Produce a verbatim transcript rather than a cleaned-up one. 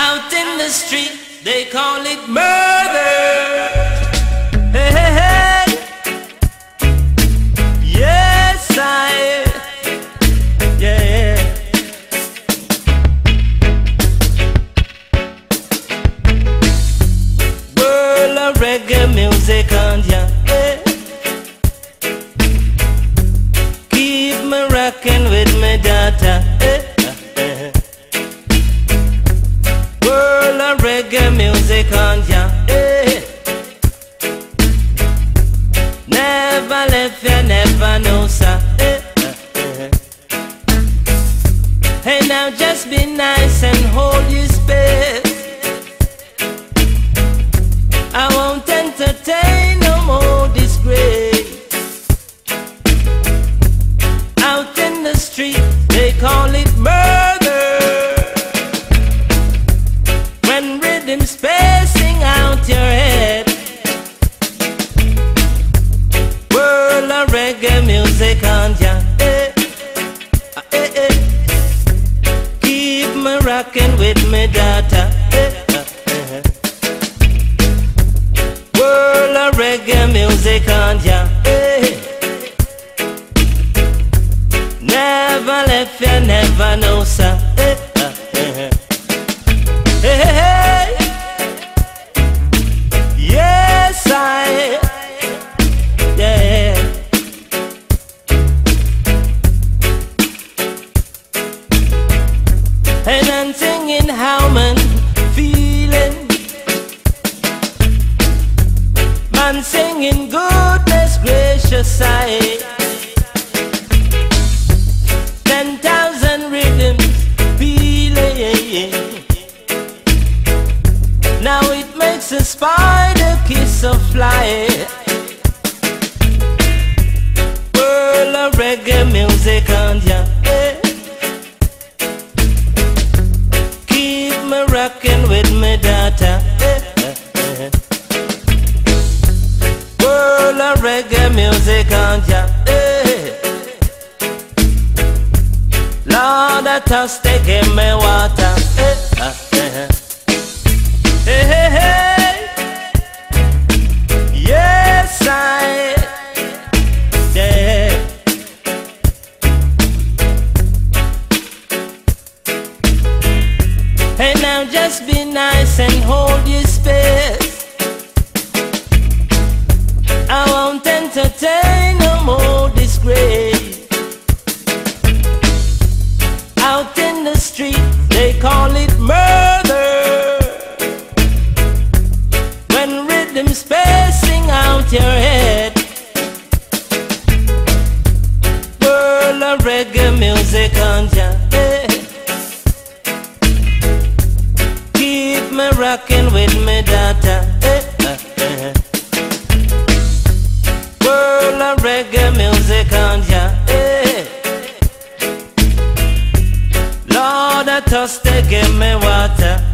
Out in the street, they call it murder. Hey, hey, hey. Yes, I, yeah. World of reggae music on ya, yeah. Keep me rocking with me daughter, yeah. Reggae music on ya, eh. Never left ya, never know, sir, eh. Hey, now just be nice and hold your space. I won't entertain no more disgrace. Out in the street, they call it murder. Spacing out your head. World of reggae music on ya, eh. Eh, eh. Keep me rocking with me daughter, eh. World of reggae music on ya, eh. Never left ya, never know, sir, eh. Hey, hey, hey. Yes, I, yeah. And I'm singing how man feeling. Man singing goodness gracious, I. Ten thousand rhythms feeling. Now it makes a spider kiss a fly. World of reggae music on ya, eh. Keep me rocking with me daughter, eh. World of reggae music on ya, eh. Lord, I thirsty, give me water, eh. Hey, hey, hey. Yes, I, yeah. Hey, now just be nice and hold your space. I won't entertain no more disgrace. Out in the street, they call it murder. Spacing out your head. World of reggae music on ya, eh. Keep me rocking with me daughter, eh. World of reggae music on ya, eh. Lord, I thirsty, give me water.